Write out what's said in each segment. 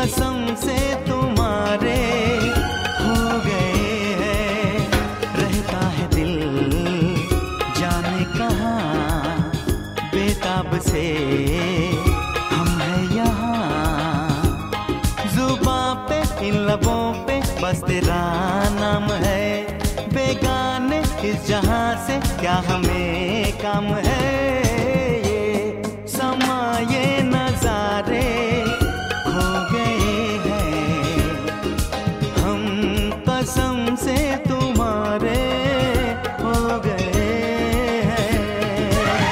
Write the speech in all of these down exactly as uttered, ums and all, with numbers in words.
कसम से तुम्हारे हो गए हैं। रहता है दिल जाने कहाँ, बेताब से हम हैं यहाँ। जुबां पे इन लबों पे बस तेरा नाम है, बेगाने इस जहां से क्या हमें काम है। ये समा ये नजारे खो गए हैं, हम कसम से तुम्हारे हो गए हैं।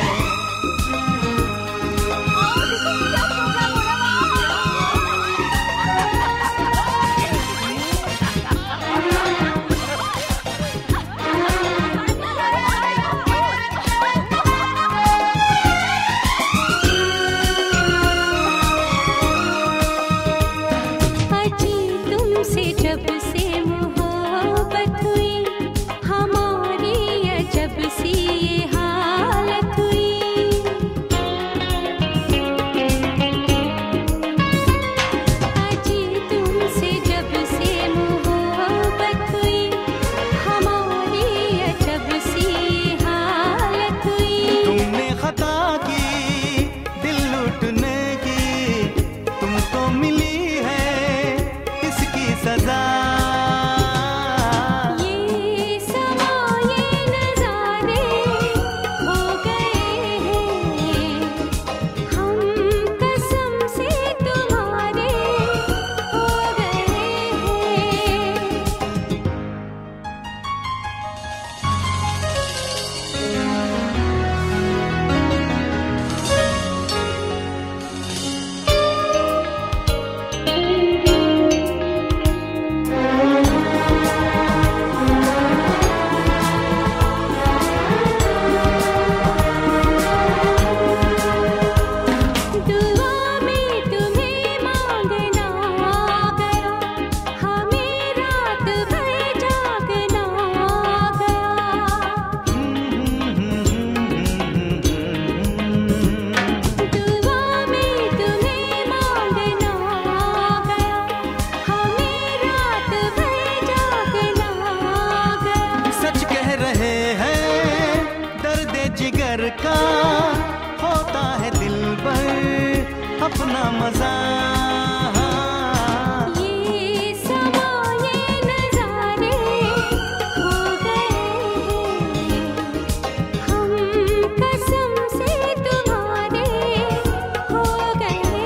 जब से मोहब्बत हुई हमारी, जब सी ये हालत हुई। अजी तुमसे जब से मोहब्बत हुई हमारी, जब सी ये हालत हुई। तुमने खता की दिल लूटने की, तुमको मिली सजा। ये समा ये नजारे हो गए हैं, हम कसम से तुम्हारे हो गए हैं। जिगर का होता है दिल पर अपना मजा। ये समा ये नजारे हो गए हैं, हम कसम से तुम्हारे हो गए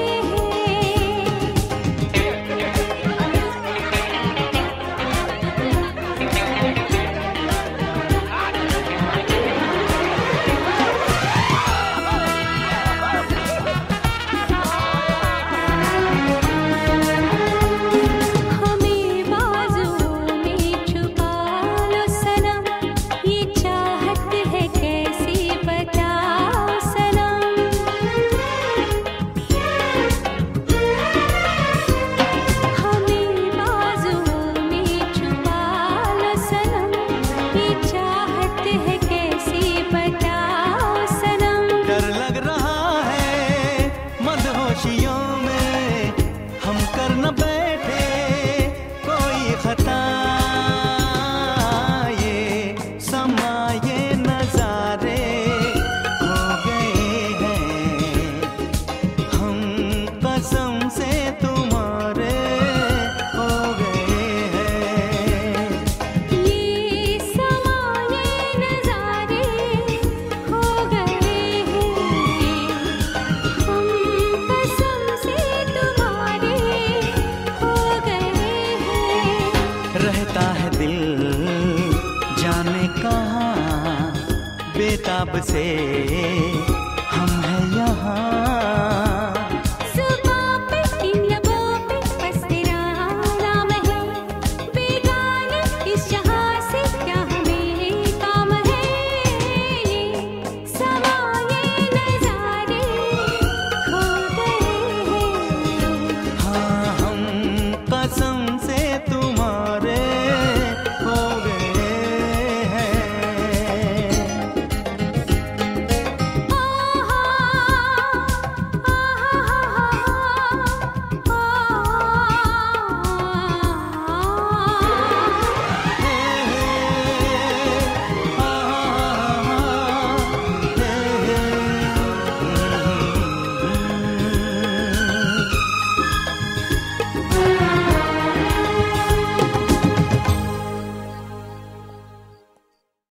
बेताब से